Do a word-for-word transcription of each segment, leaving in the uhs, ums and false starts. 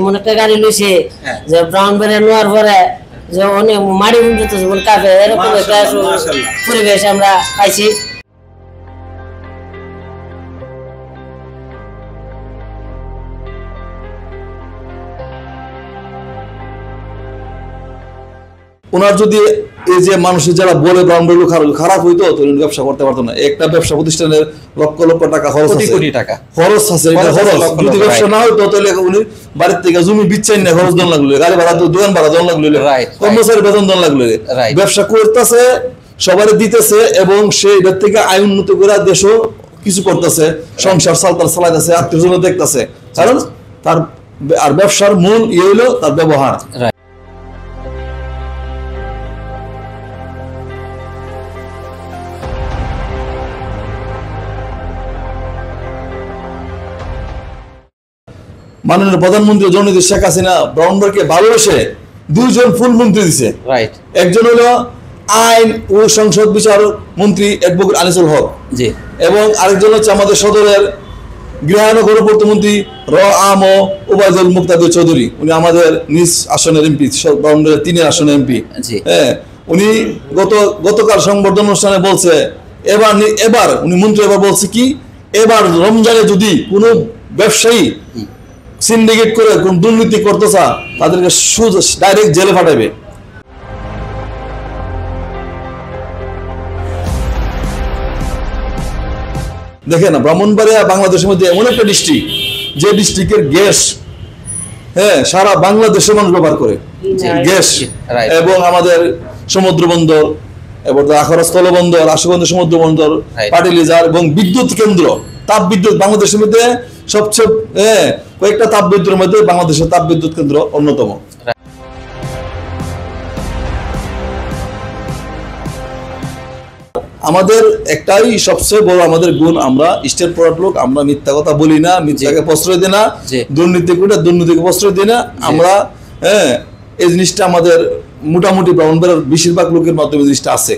মনে একটা গাড়ি লইছে যে ব্রাউন বেড়ে নেওয়ার পরে যে অনেক মাড়ি উন্নত জীবন কাঁপে এরকম একটা পরিবেশ আমরা পাইছি। ওনার যদি এই যে মানুষের যারা বলে ব্রাউন বেড়ে খারাপ হইতো তো ব্যবসা করতে পারতো না। একটা ব্যবসা প্রতিষ্ঠানের লক্ষ লক্ষ টাকা খরচ আছে, কোটি টাকা খরচ আছে। যদি ব্যবসা না হইতো তাহলে উনি বাড়ির থেকে জমি বিচ্ছাই না, খরচ দন লাগলো, গাড়ি ভাড়া দোকান ভাড়া দন লাগলো, কর্মচারী বেতন দন লাগলো। ব্যবসা করতেছে, সবাই দিতেছে এবং সে এটার থেকে আয় উন্নত করে দেশও কিছু করতেছে, সংসার চালতাল চালাইতেছে, আত্মীয় স্বজন দেখতেছে। কারণ তার আর ব্যবসার মূল ইয়ে হইলো তার ব্যবহার। মাননীয় প্রধানমন্ত্রী জননেত্রী শেখ হাসিনা ব্রাউন বেড়কে ভালোবেসে দুইজন ফুল মন্ত্রী দিছে। একজন হলো আইন ও সংসদ বিচার মন্ত্রী অ্যাডভোকেট আনিসুল হক জি, এবং আরেকজন হচ্ছে আমাদের সদরের গৃহায়ন ও গণপূর্ত মন্ত্রী র আম ও ওবায়দুল মুক্তাদির চৌধুরী। উনি আমাদের নিজ আসনের এমপি, ব্রাউন বেড়ের তিন আসনের এমপি। হ্যাঁ, উনি গত গতকাল সংবর্ধনা অনুষ্ঠানে বলছে এবার এবার উনি মন্ত্রী এবার বলছে কি, এবার রমজানে যদি কোনো ব্যবসায়ী সিন্ডিকেট করে কোন দুর্নীতি করতে চা তাদেরকে ডাইরেক্ট জেলে পাঠাবে। দেখেন না, ব্রাহ্মণবাড়িয়া বাংলাদেশের মধ্যে এমন একটা ডিস্ট্রিক্ট যে ডিস্ট্রিক্টের গ্যাস হ্যাঁ সারা বাংলাদেশের মানুষ ব্যবহার করে গ্যাস, এবং আমাদের সমুদ্র বন্দর এবং আখড়া স্থল বন্দর, আশুগঞ্জ সমুদ্র বন্দর, পাটিলিজার এবং বিদ্যুৎ কেন্দ্র, তাপ বিদ্যুৎ বাংলাদেশের মধ্যে সবচেয়ে হ্যাঁ কয়েকটা তাপ বিদ্যুতের মধ্যে বাংলাদেশের তাপ বিদ্যুৎ কেন্দ্র অন্যতম। আমাদের একটাই সবচেয়ে বড় আমাদের গুণ, আমরা স্টেট প্রোডাক্ট লোক, আমরা মিথ্যা কথা বলি না, মিথ্যাকে প্রশ্রয় দিই না, দুর্নীতি করে দুর্নীতিকে প্রশ্রয় দিই না। আমরা হ্যাঁ এই জিনিসটা আমাদের মোটামুটি ব্রাউন বেড়ের বেশিরভাগ লোকের মাধ্যমে জিনিসটা আছে।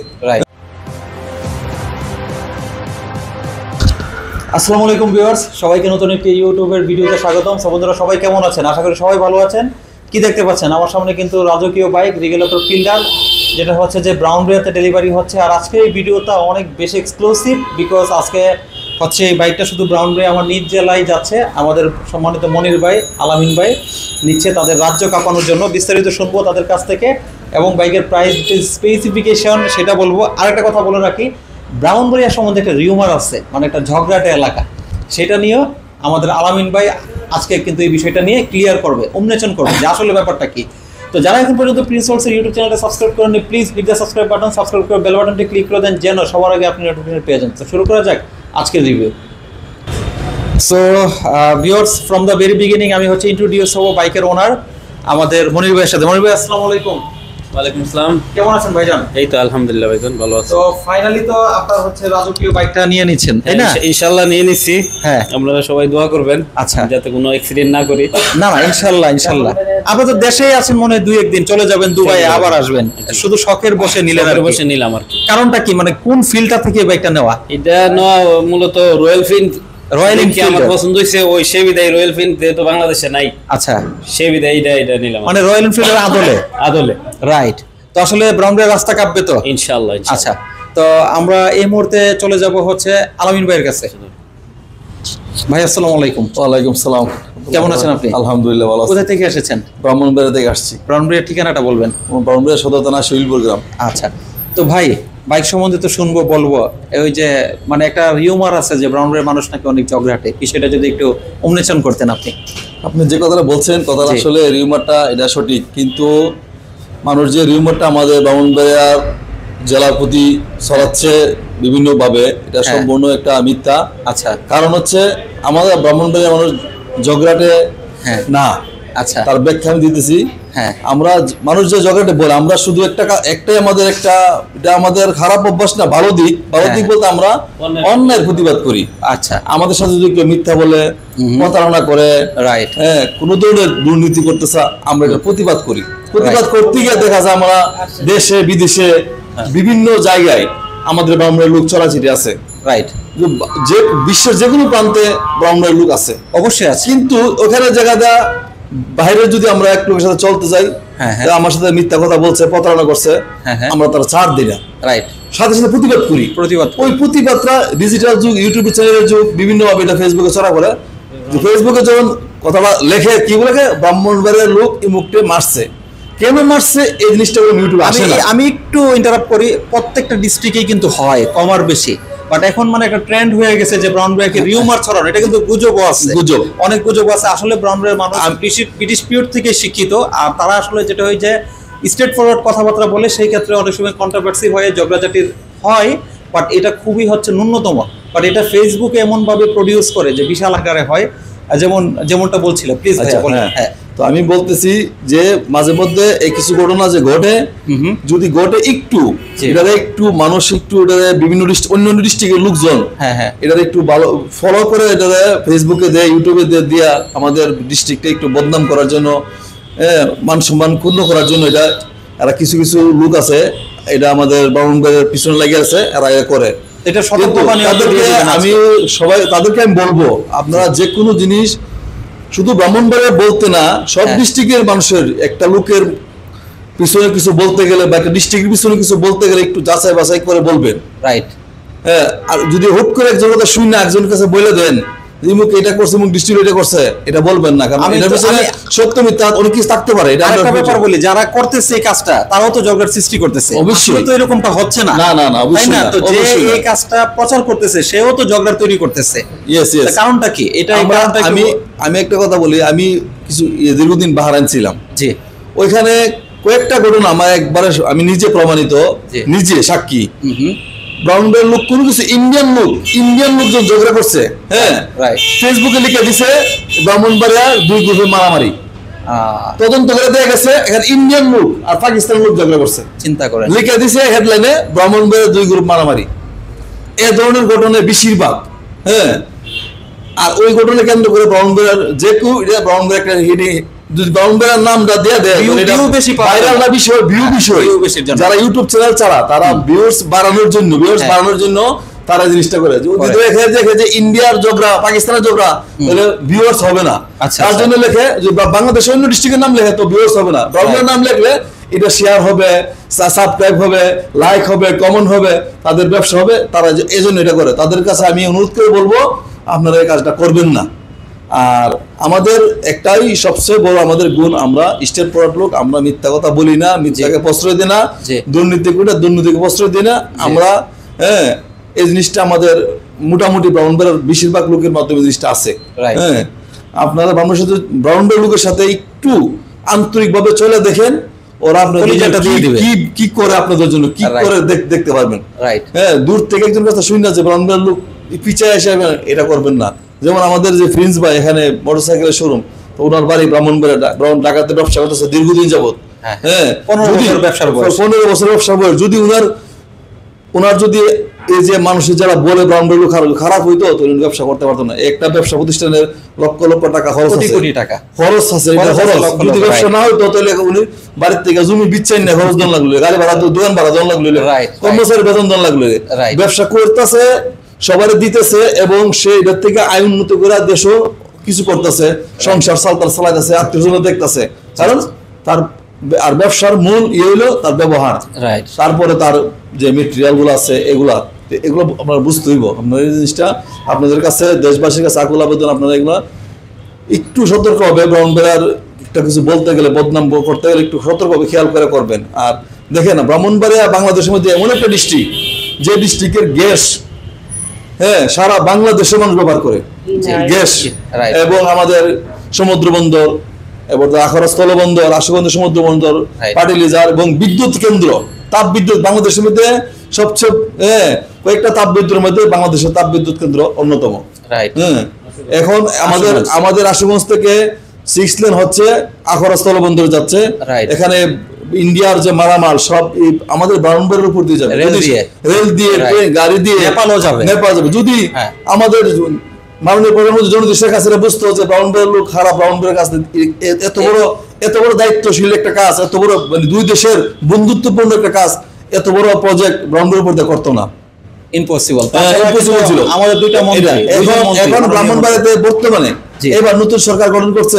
আসসালামু আলাইকুম ভিউয়ার্স, সবাইকে নতুন একটি ইউটিউবের ভিডিওতে স্বাগতম। বন্ধুরা সবাই কেমন আছেন? আশা করি সবাই ভালো আছেন। কি দেখতে পাচ্ছেন আমার সামনে কিন্তু রাজকীয় বাইক রেগুলেটর পিল্ডার, যেটা হচ্ছে যে ব্রাউন বেড়েতে ডেলিভারি হচ্ছে। আর আজকে এই ভিডিওটা অনেক বেশি এক্সক্লুসিভ, বিকজ আজকে হচ্ছে এই বাইকটা শুধু ব্রাউন বেড়ে আমার নিজ জেলায় যাচ্ছে। আমাদের সম্মানিত মনির ভাই, আলামিন ভাই নিচ্ছে তাদের রাজ্য কাঁপানোর জন্য। বিস্তারিত শুনবো তাদের কাছ থেকে এবং বাইকের প্রাইস, স্পেসিফিকেশন সেটা বলবো। আরেকটা কথা বলে রাখি, ব্রাউনবাড়িয়া সম্বন্ধে একটা রিউমার আছে, মানে একটা ঝগড়াটে এলাকা, সেটা নিয়েও আমাদের আলামিন ভাই আজকে কিন্তু এই বিষয়টা নিয়ে ক্লিয়ার করবে, উন্মোচন করবে যে আসলে ব্যাপারটা কি। তো যারা এখন পর্যন্ত প্রিন্সওয়ার্লজের ইউটিউব চ্যানেলটা সাবস্ক্রাইব করেননি, please click the subscribe button, subscribe করে বেল বাটনটি ক্লিক করে দেন যেন সবার আগে আপনি নোটিফিকেশন পেয়ে যান। তো শুরু করা যাক আজকের review. So viewers, from the very beginning আমি হচ্ছে ইন্ট্রোডিউস হবো বাইকের ওনার আমাদের মনির ভাইয়ের সাথে। মনির ভাই আসসালামু আলাইকুম। ওয়ালাইকুম আসসালাম। কেমন আছেন ভাইজান? এই তো আলহামদুলিল্লাহ ভাইজান ভালো আছি। তো ফাইনালি তো আপনারা হচ্ছে রাজকীয় বাইকটা নিয়ে নিচ্ছেন, তাই না? ইনশাআল্লাহ নিয়ে নিছি। হ্যাঁ, আপনারা সবাই দোয়া করবেন আচ্ছা যাতে কোনো অ্যাক্সিডেন্ট না করি। না না ইনশাআল্লাহ ইনশাআল্লাহ। আপনারা তো দেশেই আছেন, মনে দুই একদিন চলে যাবেন দুবাই, আবার আসবেন, শুধু শখের বসে নিলেন আর বসে নিলাম আর কি। কারণটা কি, মানে কোন ফিল্ডটা থেকে বাইকটা নেওয়া? এটা নেওয়া মূলত রয়্যাল ফিল্ড, রয়্যাল এনফিল্ড আমার পছন্দ হইছে, ওই সেই বিদায় রয়্যাল ফিল্ড তো বাংলাদেশে নাই। আচ্ছা, সেই বিদায় এটা এটা নিলাম, মানে রয়্যাল এনফিল্ডের আদলে আদলে রাইট। তো আসলে ব্রাউন বেড়ের রাস্তা কাঁপবে তো ইনশাআল্লাহ। আচ্ছা, তো আমরা এই মুহূর্তে চলে যাব হচ্ছে আলামিন ভাইয়ের কাছে। ভাই আসসালামু আলাইকুম। ওয়ালাইকুম সালাম। কেমন আছেন আপনি? আলহামদুলিল্লাহ ভালো আছি। কোথা থেকে এসেছেন? ব্রাহ্মণবাড়িয়া থেকে আসছি। ব্রাহ্মণবাড়িয়ার ঠিকানাটা বলবেন? ব্রাহ্মণবাড়িয়া সদর থানা শৈলপুর গ্রাম। আচ্ছা, তো ভাই বাইক সম্বন্ধে তো শুনবো, বলবো, ওই যে মানে একটা রিউমার আছে যে ব্রাউনবাড়িয়ার মানুষ নাকি অনেক ঝগড়াটে, বিষয়টা যদি একটু উন্মোচন করতেন আপনি। আপনি যে কথাটা বলছেন কথাটা আসলে রিউমারটা এটা সঠিক, কিন্তু মানুষ যে রিউমারটা আমাদের ব্রাহ্মণবাড়িয়ার জেলার প্রতি ছড়াচ্ছে বিভিন্নভাবে, এটা সম্পূর্ণ একটা মিথ্যা। আচ্ছা, কারণ হচ্ছে আমাদের ব্রাহ্মণবাড়িয়ার মানুষ ঝগড়াটে না। আচ্ছা, তার ব্যাখ্যা আমি দিতেছি। হ্যাঁ, আমরা মানুষ যে ঝগড়াটে বলে, আমরা শুধু একটা একটাই আমাদের একটা, এটা আমাদের খারাপ অভ্যাস না, ভালো দিক। ভালো দিক বলতে আমরা অন্যায়ের প্রতিবাদ করি। আচ্ছা, আমাদের সাথে যদি কেউ মিথ্যা বলে, প্রতারণা করে, রাইট, হ্যাঁ, কোনো ধরনের দুর্নীতি করতেছে, আমরা এটা প্রতিবাদ করি। প্রতিবাদ করতে গিয়ে দেখা যায় আমরা দেশে বিদেশে বিভিন্ন জায়গায় আমাদের ব্রাহ্মণের লোক চলাচিটি আছে। রাইট, যে বিশ্বের যে কোনো প্রান্তে ব্রাহ্মণের লোক আছে, অবশ্যই আছে, কিন্তু ওখানে জায়গাটা বাইরে যদি আমরা এক লোকের সাথে চলতে যাই, আমার সাথে মিথ্যা কথা বলছে, প্রতারণা করছে, আমরা তারা ছাড় দিই না, রাইট, সাথে সাথে প্রতিবাদ করি। প্রতিবাদ ওই প্রতিবাদটা ডিজিটাল যুগ, ইউটিউব চ্যানেলের যুগ, বিভিন্ন ভাবে এটা ফেসবুকে ছড়া করে। ফেসবুকে যখন কথা লেখে কি বলে, ব্রাহ্মণবাড়িয়ার লোক এই মুখটে মারছে, কেন মারছে এই জিনিসটা ইউটিউবে আসে না। আমি একটু ইন্টারাপ্ট করি, প্রত্যেকটা ডিস্ট্রিক্টেই কিন্তু হয় কম আর বেশি, বাট এখন মানে একটা ট্রেন্ড হয়ে গেছে যে ব্রাউনবাড়িয়াকে রিউমার ছড়ানো, এটা কিন্তু গুজবও আছে, গুজব, অনেক গুজব আছে। আসলে ব্রাউনবাড়িয়ার মানুষ ব্রিটিশ পিরিয়ড থেকে শিক্ষিত, আর তারা আসলে যেটা হয় যে স্ট্রেট ফরওয়ার্ড কথাবার্তা বলে, সেই ক্ষেত্রে অনেক সময় কন্ট্রোভার্সি হয়ে ঝগড়াঝাটির হয়, বাট এটা খুবই হচ্ছে ন্যূনতম। বাট এটা ফেসবুকে এমন ভাবে প্রডিউস করে যে বিশাল আকারে হয়, যেমন যেমনটা বলছিল। প্লিজ ভাইয়া বলেন। হ্যাঁ, তো আমি বলতেছি যে মাঝে মধ্যে এই কিছু ঘটনা যে ঘটে, যদি ঘটে একটু এটারে একটু মানুষ একটু এটারে বিভিন্ন অন্য ডিস্ট্রিক্টের লোকজন হ্যাঁ হ্যাঁ এটারে একটু ভালো ফলো করে এটারে ফেসবুকে দেয়, ইউটিউবে দিয়া আমাদের ডিস্ট্রিক্টে একটু বদনাম করার জন্য, মান সম্মান ক্ষুণ্ণ করার জন্য, এটা এরা কিছু কিছু লোক আছে, এটা আমাদের ব্রাহ্মণবাড়িয়ার পিছনে লাগিয়ে আছে, এরা এটা করে। এটা আমি সবাই তাদেরকে আমি বলবো, আপনারা যে কোনো জিনিস শুধু ব্রাহ্মণবাড়িয়া বলতে না, সব ডিস্ট্রিক্টের মানুষের একটা লোকের পিছনে কিছু বলতে গেলে বা একটা ডিস্ট্রিক্টের পিছনে কিছু বলতে গেলে একটু যাচাই বাছাই করে বলবেন, রাইট। হ্যাঁ, আর যদি হুট করে একজন কথা শুনে না একজনের কাছে বলে দেন মুখ এটা করছে, মুখ ডিস্ট্রিক্ট এটা করছে, এটা বলবেন না, কারণ এটার পিছনে সত্য মিথ্যা অনেক কিছু থাকতে পারে। এটা একটা ব্যাপার বলি, যারা করতেছে এই কাজটা তারাও তো ঝগড়ার সৃষ্টি করতেছে, অবশ্যই তো এরকমটা হচ্ছে না, না না না অবশ্যই না। তো যে এই কাজটা প্রচার করতেছে সেও তো ঝগড়া তৈরি করতেছে। ইয়েস ইয়েস, কারণটা কি? এটা আমি আমি একটা কথা বলি, আমি কিছু দীর্ঘদিন বাহরাইন ছিলাম, জি, ওইখানে কয়েকটা ঘটনা আমার একবারে আমি নিজে প্রমাণিত, নিজে সাক্ষী। ব্রাউনবাড়িয়ার লোক কোনো কিছু ইন্ডিয়ান লোক ইন্ডিয়ান লোকজন ঝগড়া করছে, হ্যাঁ, ফেসবুকে লিখে দিছে ব্রাহ্মণবাড়িয়ার দুই গ্রুপে মারামারি, তদন্ত করে দেখা গেছে এখানে ইন্ডিয়ান লোক আর পাকিস্তান লোক ঝগড়া করছে, চিন্তা করে লিখে দিছে হেডলাইনে ব্রাহ্মণবাড়িয়ার দুই গ্রুপ মারামারি। এ ধরনের ঘটনা বেশিরভাগ, হ্যাঁ। আর ওই ঘটনা কেন্দ্র করে ব্রাহ্মণবাড়িয়ার যে কেউ এটা ব্রাহ্মণবাড়িয়া একটা হিডি যদি ব্রাহ্মণবাড়িয়ার নামটা দিয়ে দেয়, ভাইরাল না বিষয়, ভিউ বিষয়, যারা ইউটিউব চ্যানেল চালা তারা ভিউয়ার্স বাড়ানোর জন্য ভিউয়ার্স বাড়ানোর জন্য তারা জিনিসটা করে। যদি দেখে দেখে যে ইন্ডিয়ার ঝগড়া পাকিস্তানের ঝগড়া, তাহলে ভিউয়ার্স হবে না, তার জন্য লেখে যে বাংলাদেশের অন্য ডিস্ট্রিক্টের নাম লেখে তো ভিউয়ার্স হবে না, ব্রাহ্মণের নাম লিখলে এটা শেয়ার হবে, সাবস্ক্রাইব হবে, লাইক হবে, কমেন্ট হবে, তাদের ব্যবসা হবে, তারা এই জন্য এটা করে। তাদের কাছে আমি অনুরোধ করে বলবো আপনারা এই কাজটা করবেন না। আর আমাদের একটাই সবচেয়ে বড় আমাদের গুণ, আমরা স্টেট ফরওয়ার্ড লোক, আমরা মিথ্যা কথা বলি না, মিথ্যাকে প্রশ্রয় দিই না, দুর্নীতি করে দুর্নীতিকে প্রশ্রয় দিই না আমরা, হ্যাঁ। এই জিনিসটা আমাদের মোটামুটি ব্রাহ্মণবাড়িয়ার বেশিরভাগ লোকের মাধ্যমে জিনিসটা আছে, হ্যাঁ। আপনারা ব্রাহ্মণের সাথে ব্রাহ্মণবাড়িয়ার লোকের সাথে একটু আন্তরিকভাবে চলে দেখেন, ওরা আপনাদের কি কি করে আপনাদের জন্য কি করে দেখতে পারবেন, হ্যাঁ। দূর থেকে একজন কথা শুনি না যে ব্রাহ্মণবাড়িয়ার লোক পিছায় এসে এটা করবেন না। যেমন আমাদের যে প্রিন্স ভাই এখানে মোটরসাইকেলের শোরুম, তো ওনার বাড়ি ব্রাহ্মণবাড়িয়া, ঢাকাতে ব্যবসা করতেছে দীর্ঘদিন যাবত, হ্যাঁ, পনেরো বছর ব্যবসার বয়স, পনেরো বছর ব্যবসার বয়স। যদি ওনার ওনার যদি এই যে মানুষের যারা বলে ব্রাহ্মণবাড়িয়া খারাপ খারাপ হইতো, তো উনি ব্যবসা করতে পারতো না। একটা ব্যবসা প্রতিষ্ঠানের লক্ষ লক্ষ টাকা খরচ আছে, কোটি টাকা খরচ আছে, এটা খরচ। যদি ব্যবসা না হইতো তাহলে উনি বাড়ির থেকে জমি বিচ্ছাই না, খরচ দেন লাগলো, গাড়ি ভাড়া দোকান ভাড়া দেন লাগলো, কর্মচারী বেতন দেন লাগলো, ব্যবসা করতেছে, সবাই দিতেছে, এবং সে এটার থেকে আয় উন্নত করে দেশও কিছু করতেছে, সংসার চালতার চালাইতেছে, আত্মীয় দেখতেছে, কারণ তার আর ব্যবসার মূল ইয়ে হইলো তার ব্যবহার, তারপরে তার যে মেটেরিয়াল গুলো আছে এগুলা এগুলো আপনারা বুঝতে হইব। আপনার এই জিনিসটা আপনাদের কাছে দেশবাসীর কাছে আকুল আবেদন, আপনারা এগুলো একটু সতর্ক হবে, ব্রাহ্মণবাড়িয়ার একটা কিছু বলতে গেলে, বদনাম করতে গেলে একটু সতর্কভাবে খেয়াল করে করবেন। আর দেখেন না, ব্রাহ্মণবাড়িয়া বাংলাদেশের মধ্যে এমন একটা ডিস্ট্রিক্ট যে ডিস্ট্রিক্টের গ্যাস, হ্যাঁ, সারা বাংলাদেশের মানুষ ব্যবহার করে গ্যাস, এবং আমাদের সমুদ্র বন্দর এবং আখড়া স্থল বন্দর, আশুগঞ্জ সমুদ্র বন্দর, পাটিলিজার এবং বিদ্যুৎ কেন্দ্র, তাপ বিদ্যুৎ বাংলাদেশের মধ্যে সবচেয়ে, হ্যাঁ, কয়েকটা তাপ বিদ্যুতের মধ্যে বাংলাদেশের তাপ বিদ্যুৎ কেন্দ্র অন্যতম। হ্যাঁ, এখন আমাদের আমাদের আশুগঞ্জ থেকে সিক্স লেন হচ্ছে আখড়া স্থল বন্দর যাচ্ছে, এখানে ইন্ডিয়ার যে মালামাল সব আমাদের ব্রাহ্মণবাড়িয়ার উপর দিয়ে যাবে, রেল দিয়ে, গাড়ি দিয়ে নেপালও যাবে, নেপাল যাবে। যদি আমাদের মাননীয় প্রধানমন্ত্রী জনতা শেখ হাসিনা বুঝতে হচ্ছে ব্রাহ্মণবাড়িয়ার লোক খারাপ, ব্রাহ্মণবাড়িয়ার কাছে এত বড় এত বড় দায়িত্বশীল একটা কাজ, এত বড় মানে দুই দেশের বন্ধুত্বপূর্ণ একটা কাজ, এত বড় প্রজেক্ট ব্রাহ্মণবাড়িয়ার উপর দিয়ে করতো না, ইম্পসিবল ছিল। আমাদের দুইটা মন্ত্রী এখন ব্রাহ্মণবাড়িয়াতে বর্তমানে এবার নতুন সরকার গঠন করছে,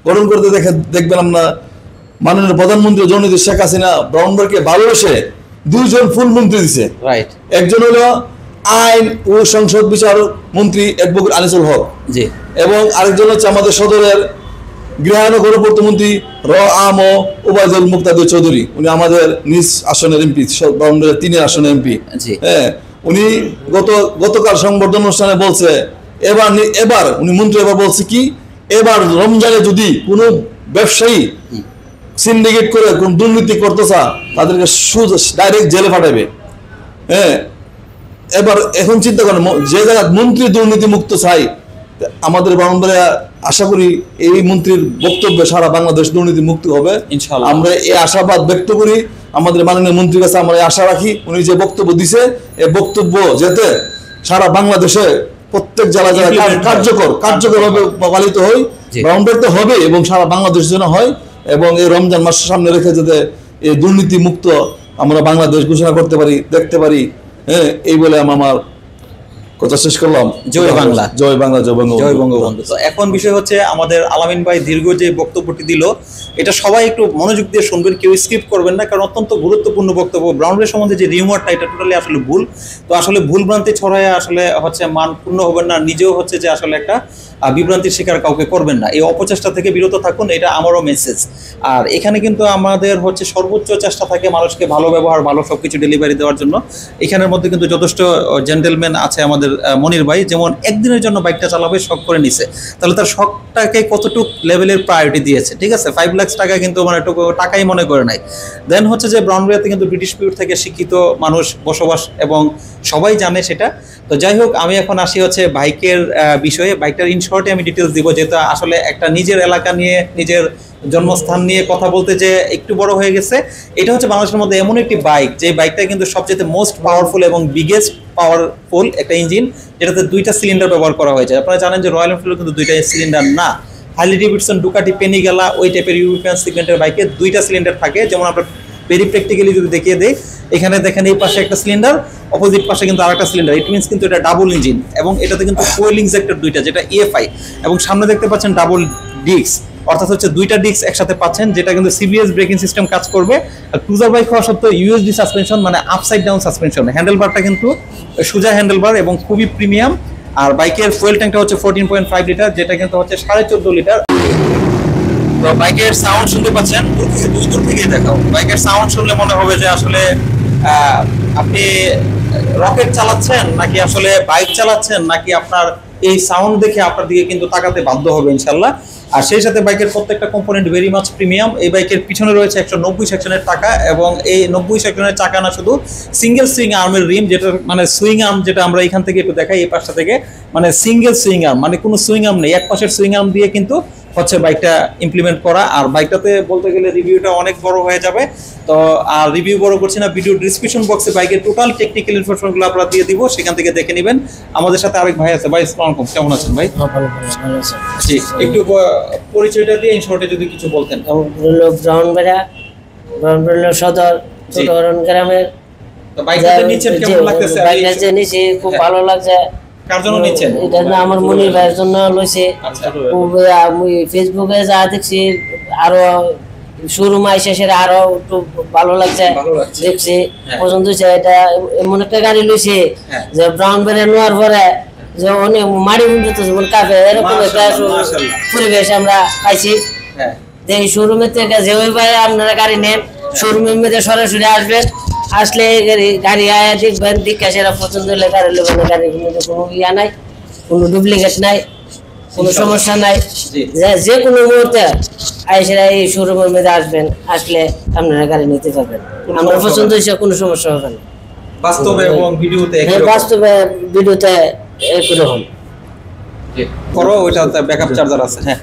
গঠন করতে দেখে দেখবেন আমরা মাননীয় প্রধানমন্ত্রী জননেত্রী শেখ হাসিনা ব্রাউনবার্গকে ভালোবেসে দুইজন ফুল মন্ত্রী দিছে। রাইট। একজন হলো আইন ও সংসদ বিচার মন্ত্রী অ্যাডভোকেট আনিসুল হক, জি, এবং আরেকজন হচ্ছে আমাদের সদরের গৃহায়ন ও গণপূর্তমন্ত্রী র আম ও ওবায়দুল মুক্তাদির চৌধুরী, উনি আমাদের নিজ আসনের এমপি, তিনের আসনের এমপি। হ্যাঁ, উনি গত গতকাল সংবর্ধনা অনুষ্ঠানে বলছে এবার এবার উনি মন্ত্রী এবার বলছে কি, এবার রমজানে যদি কোনো ব্যবসায়ী সিন্ডিকেট করে কোন দুর্নীতি করতেছে তাদেরকে ডাইরেক্ট জেলে পাঠাবে। হ্যাঁ, এবার এখন চিন্তা করেন যে জায়গায় মন্ত্রী দুর্নীতি মুক্ত চাই, আমাদের ব্রাহ্মণবাড়িয়া আশা করি এই মন্ত্রীর বক্তব্যে সারা বাংলাদেশ দুর্নীতি মুক্ত হবে ইনশাআল্লাহ। আমরা এই আশাবাদ ব্যক্ত করি, আমাদের মাননীয় মন্ত্রীর কাছে আমরা আশা রাখি উনি যে বক্তব্য দিছে এই বক্তব্য যাতে সারা বাংলাদেশে প্রত্যেক জেলা জেলায় কার্যকর কার্যকর ভাবে পালিত হয়, ব্রাহ্মণবাড়িয়া হবে এবং সারা বাংলাদেশ যেন হয়, এবং এই রমজান মাস সামনে রেখে যাতে এই দুর্নীতি মুক্ত আমরা বাংলাদেশ ঘোষণা করতে পারি, দেখতে পারি। হ্যাঁ, এই বলে আমার কথা শেষ করলাম। জয় বাংলা, জয় বাংলা, জয় বঙ্গবন্ধু, জয় বঙ্গবন্ধু। তো এখন বিষয় হচ্ছে আমাদের আলামিন ভাই দীর্ঘ যে বক্তব্যটি দিল এটা সবাই একটু মনোযোগ দিয়ে শুনবেন, কেউ স্কিপ করবেন না, কারণ অত্যন্ত গুরুত্বপূর্ণ বক্তব্য। ব্রাউনবাড়িয়া সম্বন্ধে যে রিউমারটা এটা টোটালি আসলে ভুল। তো আসলে ভুল ভ্রান্তি ছড়ায় আসলে হচ্ছে মানপূর্ণ হবেন না, নিজেও হচ্ছে যে আসলে একটা বিভ্রান্তির শিকার কাউকে করবেন না, এই অপচেষ্টা থেকে বিরত থাকুন, এটা আমারও মেসেজ। আর এখানে কিন্তু আমাদের হচ্ছে সর্বোচ্চ চেষ্টা থাকে মানুষকে ভালো ব্যবহার, ভালো সবকিছু ডেলিভারি দেওয়ার জন্য। এখানের মধ্যে কিন্তু যথেষ্ট জেন্টেলম্যান আছে আমাদের মনির ভাই, যেমন একদিনের জন্য বাইকটা চালাবে শখ করে নিছে, তাহলে তার শখটাকে কতটুকু লেভেলের প্রায়োরিটি দিয়েছে, ঠিক আছে? ফাইভ লাখ টাকা কিন্তু মানে একটু টাকাই মনে করে নাই। দেন হচ্ছে যে ব্রাউনবাড়িয়াতে কিন্তু ব্রিটিশ পিরিয়ড থেকে শিক্ষিত মানুষ বসবাস এবং সবাই জানে সেটা। তো যাই হোক, আমি এখন আসি হচ্ছে বাইকের বিষয়ে। বাইকটার ইন শর্টে আমি ডিটেলস দিব, যেহেতু আসলে একটা নিজের এলাকা নিয়ে, নিজের জন্মস্থান নিয়ে কথা বলতে যে একটু বড় হয়ে গেছে। এটা হচ্ছে বাংলাদেশের মধ্যে এমন একটি বাইক যে বাইকটা কিন্তু সবচেয়ে মোস্ট পাওয়ারফুল এবং বিগেস্ট পাওয়ারফুল একটা ইঞ্জিন, যেটাতে দুইটা সিলিন্ডার ব্যবহার করা হয়েছে। আপনারা জানেন যে রয়্যাল এনফিল্ড কিন্তু দুইটা সিলিন্ডার না, হার্লি ডেভিডসন, ডুকাটি, পেনিগালা ওই টাইপের ইউরোপিয়ান সেগমেন্টের বাইকে দুইটা সিলিন্ডার থাকে। যেমন আমরা ভেরি প্র্যাকটিক্যালি যদি দেখিয়ে দেই, এখানে দেখেন এই পাশে একটা সিলিন্ডার, অপোজিট পাশে কিন্তু আরেকটা সিলিন্ডার। ইট মিনস কিন্তু এটা ডাবল ইঞ্জিন, এবং এটাতে কিন্তু কোয়েল ইনজেক্টর দুইটা, যেটা ইএফআই, এবং সামনে দেখতে পাচ্ছেন ডাবল ডিস্ক, অর্থাৎ হচ্ছে দুইটা ডিস্ক একসাথে পাচ্ছেন, যেটা কিন্তু সিবিএস ব্রেকিং সিস্টেম কাজ করবে। আর ক্রুজার বাইক হওয়া সত্ত্বেও ইউএসডি সাসপেনশন, মানে আপসাইড ডাউন সাসপেনশন, হ্যান্ডেলবারটা কিন্তু সোজা হ্যান্ডেলবার এবং খুবই প্রিমিয়াম। আর বাইকের ফুয়েল ট্যাঙ্কটা হচ্ছে ফোরটিন পয়েন্ট ফাইভ লিটার, যেটা কিন্তু হচ্ছে সাড়ে চোদ্দ লিটার। তো বাইকের সাউন্ড শুনতে পাচ্ছেন, দুই দূর থেকে দেখাও। বাইকের সাউন্ড শুনলে মনে হবে যে আসলে আপনি রকেট চালাচ্ছেন নাকি আসলে বাইক চালাচ্ছেন, নাকি আপনার এই সাউন্ড দেখে আপনার দিকে কিন্তু তাকাতে বাধ্য হবে ইনশাল্লাহ। আর সেই সাথে বাইকের প্রত্যেকটা কম্পোনেন্ট ভেরি মাচ প্রিমিয়াম। এই বাইকের পিছনে রয়েছে একশো নব্বই সেকশনের টাকা, এবং এই নব্বই সেকশনের চাকা না শুধু সিঙ্গেল সুইং আর্মের রিম, যেটা মানে সুইং আর্ম, যেটা আমরা এখান থেকে একটু দেখাই এই পাশটা থেকে, মানে সিঙ্গেল সুইং আর্ম, মানে কোনো সুইং আর্ম নেই, এক পাশের সুইং আর্ম দিয়ে কিন্তু হচ্ছে বাইকটা ইমপ্লিমেন্ট করা। আর বাইকটাতে বলতে গেলে রিভিউটা অনেক বড় হয়ে যাবে, তো আর রিভিউ বড় করছি না, ভিডিও ডিসক্রিপশন বক্সে বাইকের টোটাল টেকনিক্যাল ইনফরমেশনগুলো আমরা দিয়ে দিব, সেখান থেকে দেখে নেবেন। আমাদের সাথে আরেক ভাই আছে। ভাই আসসালামু আলাইকুম, কেমন আছেন ভাই? জি, একটু পরিচয়টা দিয়ে ইন শর্টে যদি কিছু বলতেন। ব্রাউনবাড়িয়া, ব্রাউনবাড়িয়া সদর ছোটহরণ গ্রামের। তো বাইকটা নিচে কেমন লাগতেছে? বাইকটা নিচে খুব ভালো লাগছে। কার জন্য নিচ্ছেন? এটা না আমার মনির ভাইয়ের জন্য লইছে। আমি ফেসবুকে যা দেখছি, আরো শোরুম আইসে সেটা আরো একটু ভালো লাগছে, দেখছি পছন্দ হয়েছে। এটা এমন একটা গাড়ি লইছে যে ব্রাউনবাড়িয়া নেওয়ার পরে যে অনেক মাড়ি উন্নত কাফে এরকম একটা পরিবেশ আমরা পাইছি। এই শোরুমের থেকে যে ওই ভাই আপনারা গাড়ি নেন, শোরুমের মধ্যে সরাসরি আসবেন, আসলে গাড়ি আয়া দেখবেন, দেখে সেটা পছন্দ হলে গাড়ি নেবেন। গাড়ির মধ্যে কোনো ইয়া নাই, কোনো ডুপ্লিকেট নাই, কোনো সমস্যা নাই। যে কোনো মুহূর্তে আইসেরা এই শোরুমের মধ্যে আসবেন, আসলে আপনারা গাড়ি নিতে পারবেন। আমরা পছন্দ হয়েছে, কোনো সমস্যা হবে না। বাস্তবে এবং ভিডিওতে বাস্তবে ভিডিওতে একই রকম করো, ওইটাতে ব্যাকআপ চার্জার আছে। হ্যাঁ,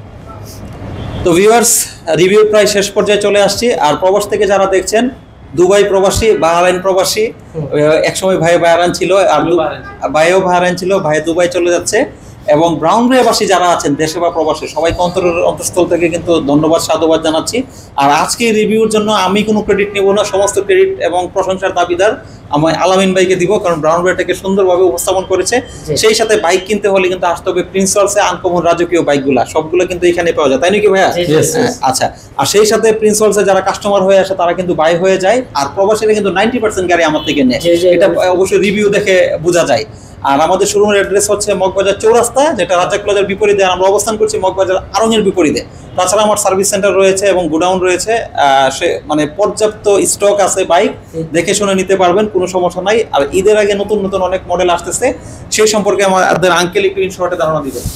তো ভিউয়ার্স, রিভিউ প্রায় শেষ পর্যায়ে চলে আসছি। আর প্রবাস থেকে যারা দেখছেন, দুবাই প্রবাসী, বাহরাইন প্রবাসী, একসময় ভাই বাহরাইন ছিল, আর ভাইও বাহরাইন ছিল, ভাই দুবাই চলে যাচ্ছে। এবং ব্রাউন রেয়াবাসী যারা আছেন দেশে বা প্রবাসে সবাইকে অন্তরের অন্তঃস্থল থেকে কিন্তু ধন্যবাদ সাধুবাদ জানাচ্ছি। আর আজকে রিভিউর জন্য আমি কোনো ক্রেডিট নেব না, সমস্ত ক্রেডিট এবং প্রশংসার দাবিদার আমি আলামিন ভাইকে দিব, কারণ ব্রাউন রেয়াটাকে সুন্দরভাবে উপস্থাপন করেছে। সেই সাথে বাইক কিনতে হলে কিন্তু আসতে হবে প্রিন্সওয়ার্লসে, আনকমন রাজকীয় বাইকগুলা সবগুলো কিন্তু এখানে পাওয়া যায়, তাই নাকি ভাইয়া? আচ্ছা, আর সেই সাথে প্রিন্সওয়ার্লসে যারা কাস্টমার হয়ে আসে তারা কিন্তু বাই হয়ে যায়, আর প্রবাসীরা কিন্তু নাইনটি পার্সেন্ট গাড়ি আমার থেকে নেয়, এটা অবশ্যই রিভিউ দেখে বোঝা যায়। আর আমাদের শোরুমের অ্যাড্রেস হচ্ছে মগবাজার চৌরাস্তা, যেটা রাজ্জাক প্লাজার বিপরীতে, আমরা অবস্থান করছি মগবাজার আড়ংয়ের বিপরীতে। তাছাড়া আমার সার্ভিস সেন্টার রয়েছে এবং গোডাউন রয়েছে, সে মানে পর্যাপ্ত স্টক আছে, বাইক দেখে শুনে নিতে পারবেন, কোনো সমস্যা নাই। আর ঈদের আগে নতুন নতুন অনেক মডেল আসতেছে, সেই সম্পর্কে আমাদের আঙ্কেল একটু ইনশর্টে ধারণা দিবেন।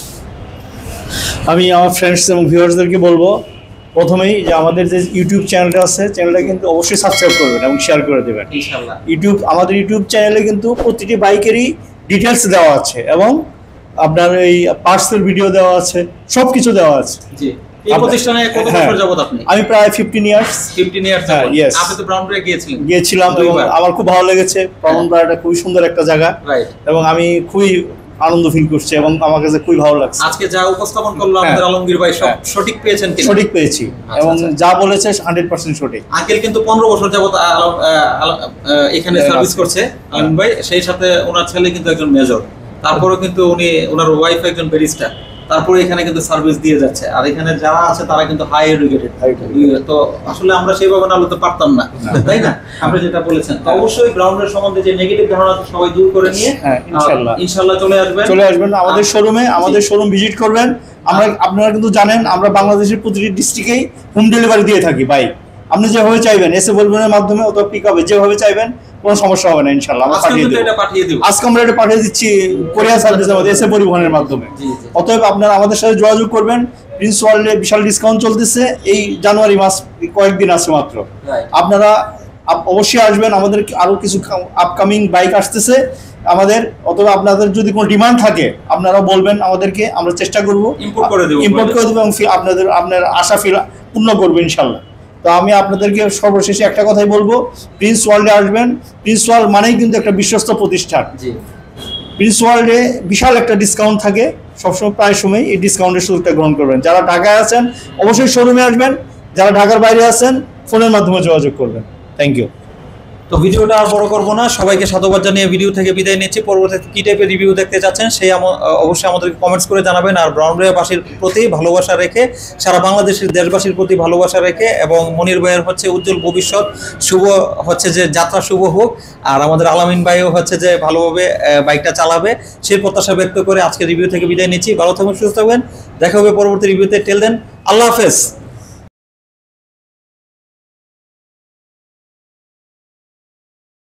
আমি আমার ফ্রেন্ডস এবং ভিউয়ার্সদেরকে বলবো প্রথমেই যে আমাদের যে ইউটিউব চ্যানেলটা আছে, চ্যানেলটা কিন্তু অবশ্যই সাবস্ক্রাইব করবেন এবং শেয়ার করে দেবেন ইনশাআল্লাহ। ইউটিউব আমাদের ইউটিউব চ্যানেলে কিন্তু প্রতিটি বাইকেরই ডিটেলস দেওয়া আছে এবং আপনার এই পার্টসের ভিডিও দেওয়া আছে, সব কিছু দেওয়া আছে। জি, এই প্রতিষ্ঠানে কত বছর যাবত আপনি? আমি প্রায় ফিফটিন ইয়ার্স। ফিফটিন ইয়ার্স হ্যাঁ, ইয়েস। আপনি তো ব্রাউন রে গিয়েছিলেন? গিয়েছিলাম এবং আমার খুব ভালো লেগেছে। ব্রাউন রেটা খুবই সুন্দর একটা জায়গা, রাইট, এবং আমি খুবই আনন্দ ফিল করছি এবং আমার কাছে খুবই ভালো লাগছে। আজকে যা উপস্থাপন করলো আমাদের আলমগীর ভাই, সব সঠিক পেয়েছেন কি? সঠিক পেয়েছি এবং যা বলেছে হান্ড্রেড পার্সেন্ট সঠিক। আঙ্কেল কিন্তু পনেরো বছর যাবত এখানে সার্ভিস করছে আলম ভাই, সেই সাথে ওনার ছেলে কিন্তু একজন মেজর, তারপরেও কিন্তু উনি ওনার ওয়াইফ একজন ব্যারিস্টার, তারপরে এখানে কিন্তু সার্ভিস দিয়ে যাচ্ছে। আর এখানে যারা আছে তারা কিন্তু হাই এডুকেটেড, তো আসলে আমরা সেইভাবে না বলতে পারতাম না, তাই না? আপনি যেটা বলেছেন, তো অবশ্যই ব্রাউনের সম্বন্ধে যে নেগেটিভ ধারণা সবাই দূর করে নিয়ে ইনশাআল্লাহ ইনশাআল্লাহ চলে আসবেন চলে আসবেন আমাদের শোরুমে, আমাদের শোরুম ভিজিট করবেন। আমরা আপনারা কিন্তু জানেন আমরা বাংলাদেশের প্রতিটি ডিস্ট্রিক্টেই হোম ডেলিভারি দিয়ে থাকি বাইক। আপনি যেভাবে চাইবেন এসে বলবেনের মাধ্যমে অথবা পিক আপে, যেভাবে চাইবেন কোনো সমস্যা হবে না ইনশাআল্লাহ। আমরা পাঠিয়ে দেব, আজকে আমরা এটা পাঠিয়ে দিচ্ছি কোরিয়ার সার্ভিসের মধ্যে, এসে পরিবহনের মাধ্যমে। অতএব আপনারা আমাদের সাথে যোগাযোগ করবেন। প্রিন্স ওয়ার্ল্ডে বিশাল ডিসকাউন্ট চলতেছে, এই জানুয়ারি মাস কয়েকদিন আছে মাত্র। আপনারা অবশ্যই আসবেন, আমাদের আরো কিছু আপকামিং বাইক আসতেছে আমাদের। অথবা আপনাদের যদি কোনো ডিমান্ড থাকে আপনারা বলবেন আমাদেরকে, আমরা চেষ্টা করব ইম্পোর্ট করে দেব ইম্পোর্ট করে দেব এবং আপনাদের আপনার আশা ফিল পূর্ণ করবো ইনশাআল্লাহ। তো আমি আপনাদেরকে সর্বশেষে একটা কথাই বলবো, প্রিন্স ওয়ার্ল্ডে আসবেন। প্রিন্স ওয়ার্ল্ড মানেই কিন্তু একটা বিশ্বস্ত প্রতিষ্ঠান। প্রিন্স ওয়ার্ল্ডে বিশাল একটা ডিসকাউন্ট থাকে সবসময়, প্রায় সময় এই ডিসকাউন্টের সুযোগটা গ্রহণ করবেন। যারা ঢাকায় আছেন অবশ্যই শোরুমে আসবেন, যারা ঢাকার বাইরে আছেন ফোনের মাধ্যমে যোগাযোগ করবেন। Thank you. তো ভিডিওটা আর বড় করবো না, সবাইকে সাধুবাদ জানিয়ে ভিডিও থেকে বিদায় নিচ্ছি। পরবর্তীতে কি টাইপের রিভিউ দেখতে চাচ্ছেন সেই অবশ্যই আমাদেরকে কমেন্টস করে জানাবেন। আর ব্রাউন রেয়াবাসীর প্রতি ভালোবাসা রেখে, সারা বাংলাদেশের দেশবাসীর প্রতি ভালোবাসা রেখে, এবং মনির ভাইয়ের হচ্ছে উজ্জ্বল ভবিষ্যৎ, শুভ হচ্ছে যে যাত্রা শুভ হোক, আর আমাদের আলামিন ভাইও হচ্ছে যে ভালোভাবে বাইকটা চালাবে সেই প্রত্যাশা ব্যক্ত করে আজকে রিভিউ থেকে বিদায় নিচ্ছি। ভালো থাকবেন, সুস্থ থাকবেন, দেখা হবে পরবর্তী রিভিউতে। টেল দেন, আল্লাহ হাফেজ।